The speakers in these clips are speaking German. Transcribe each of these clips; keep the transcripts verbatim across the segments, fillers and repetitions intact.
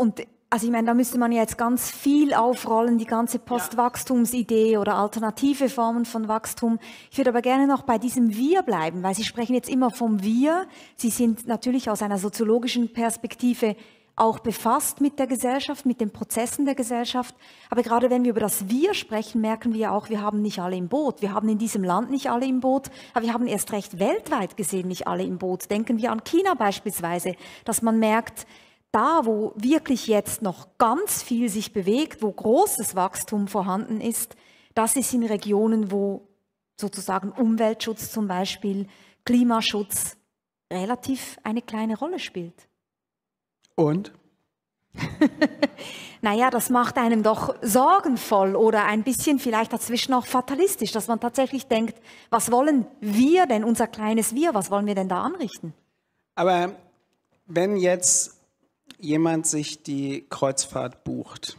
Und also ich meine, da müsste man jetzt ganz viel aufrollen, die ganze Postwachstumsidee oder alternative Formen von Wachstum. Ich würde aber gerne noch bei diesem Wir bleiben, weil Sie sprechen jetzt immer vom Wir. Sie sind natürlich aus einer soziologischen Perspektive auch befasst mit der Gesellschaft, mit den Prozessen der Gesellschaft. Aber gerade wenn wir über das Wir sprechen, merken wir auch, wir haben nicht alle im Boot. Wir haben in diesem Land nicht alle im Boot, aber wir haben erst recht weltweit gesehen nicht alle im Boot. Denken wir an China beispielsweise, dass man merkt, da, wo wirklich jetzt noch ganz viel sich bewegt, wo großes Wachstum vorhanden ist, das ist in Regionen, wo sozusagen Umweltschutz zum Beispiel, Klimaschutz relativ eine kleine Rolle spielt. Und? Naja, das macht einem doch sorgenvoll oder ein bisschen vielleicht dazwischen auch fatalistisch, dass man tatsächlich denkt, was wollen wir denn, unser kleines Wir, was wollen wir denn da anrichten? Aber wenn jetzt jemand sich die Kreuzfahrt bucht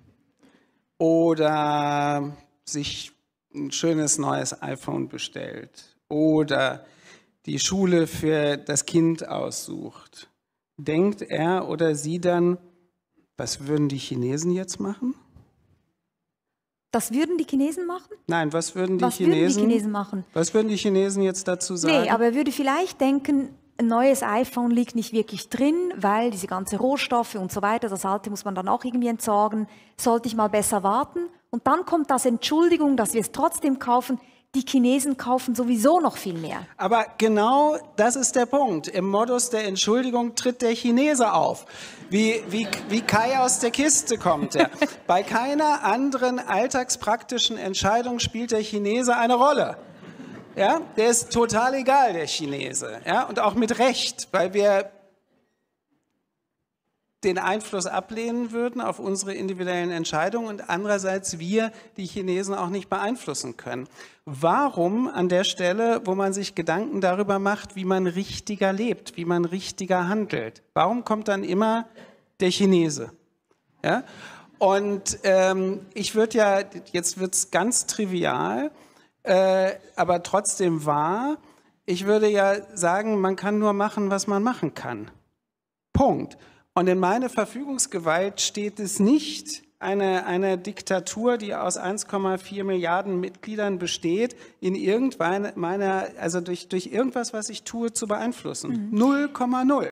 oder sich ein schönes neues iPhone bestellt oder die Schule für das Kind aussucht, denkt er oder sie dann, was würden die Chinesen jetzt machen? Das würden die Chinesen machen? Nein, was würden die, was Chinesen, würden die Chinesen machen? Was würden die Chinesen jetzt dazu sagen? Nee, aber er würde vielleicht denken, ein neues iPhone liegt nicht wirklich drin, weil diese ganzen Rohstoffe und so weiter, das alte muss man dann auch irgendwie entsorgen, sollte ich mal besser warten. Und dann kommt das Entschuldigung, dass wir es trotzdem kaufen. Die Chinesen kaufen sowieso noch viel mehr. Aber genau das ist der Punkt. Im Modus der Entschuldigung tritt der Chinese auf. Wie, wie, wie Kai aus der Kiste kommt er. Bei keiner anderen alltagspraktischen Entscheidung spielt der Chinese eine Rolle. Ja, der ist total egal, der Chinese. Ja, und auch mit Recht, weil wir den Einfluss ablehnen würden auf unsere individuellen Entscheidungen und andererseits wir die Chinesen auch nicht beeinflussen können. Warum an der Stelle, wo man sich Gedanken darüber macht, wie man richtiger lebt, wie man richtiger handelt, warum kommt dann immer der Chinese? Ja? Und ähm, ich würde ja, jetzt wird es ganz trivial, äh, aber trotzdem wahr, ich würde ja sagen, man kann nur machen, was man machen kann. Punkt. Und in meiner Verfügungsgewalt steht es nicht, eine, eine Diktatur, die aus eins Komma vier Milliarden Mitgliedern besteht, in irgendeiner, also durch, durch irgendwas, was ich tue, zu beeinflussen. null Komma null.